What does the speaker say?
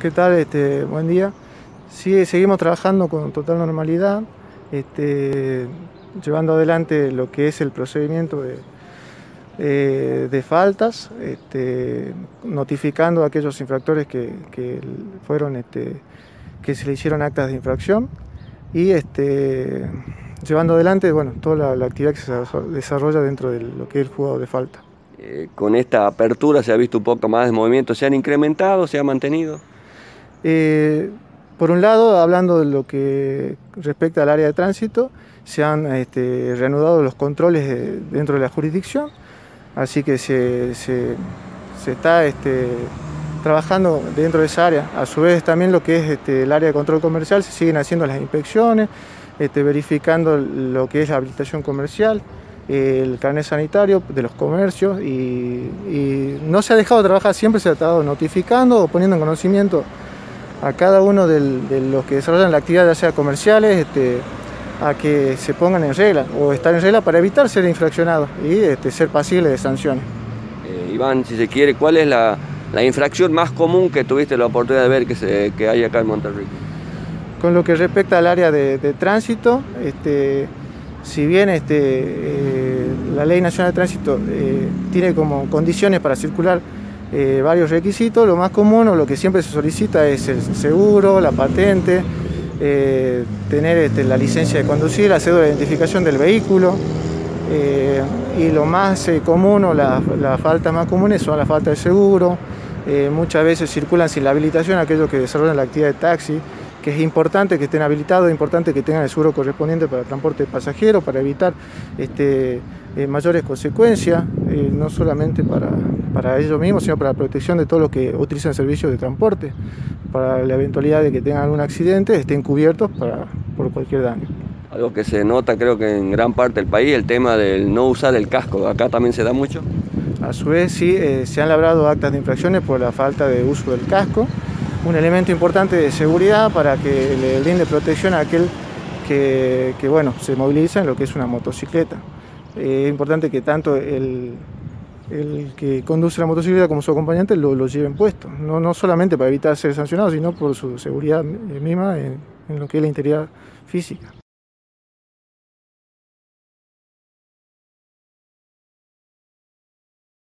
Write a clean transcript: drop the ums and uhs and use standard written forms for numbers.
¿Qué tal? Buen día. Sí, seguimos trabajando con total normalidad, llevando adelante lo que es el procedimiento de faltas, notificando a aquellos infractores que fueron, que se le hicieron actas de infracción y llevando adelante, bueno, toda la actividad que se desarrolla dentro de lo que es el juzgado de falta. Con esta apertura se ha visto un poco más de movimiento, ¿se han incrementado, se ha mantenido? Por un lado, hablando de lo que respecta al área de tránsito, se han reanudado los controles dentro de la jurisdicción, así que se está trabajando dentro de esa área. A su vez también lo que es el área de control comercial, se siguen haciendo las inspecciones, verificando lo que es la habilitación comercial, el carnet sanitario de los comercios y no se ha dejado de trabajar, siempre se ha estado notificando o poniendo en conocimiento a cada uno de los que desarrollan la actividad, ya sea comerciales, a que se pongan en regla o estar en regla para evitar ser infraccionados y ser pasibles de sanciones. Iván, si se quiere, ¿cuál es la infracción más común que tuviste la oportunidad de ver que hay acá en Monterrico? Con lo que respecta al área de tránsito, si bien la Ley Nacional de Tránsito tiene como condiciones para circular varios requisitos, lo más común o lo que siempre se solicita es el seguro, la patente, tener la licencia de conducir, la cédula de identificación del vehículo, y lo más común o las faltas más comunes son la falta de seguro. Muchas veces circulan sin la habilitación aquellos que desarrollan la actividad de taxi, que es importante que estén habilitados, es importante que tengan el seguro correspondiente para el transporte de pasajeros, para evitar mayores consecuencias, no solamente para ellos mismos, sino para la protección de todos los que utilizan servicios de transporte, para la eventualidad de que tengan algún accidente, estén cubiertos por cualquier daño. Algo que se nota, creo que en gran parte del país, el tema del no usar el casco, ¿acá también se da mucho? A su vez, sí, se han labrado actas de infracciones por la falta de uso del casco, un elemento importante de seguridad para que le brinde protección a aquel que bueno, se moviliza en lo que es una motocicleta. Es importante que tanto el que conduce la motocicleta como su acompañante lo lleven puesto, no solamente para evitar ser sancionados, sino por su seguridad misma en lo que es la integridad física.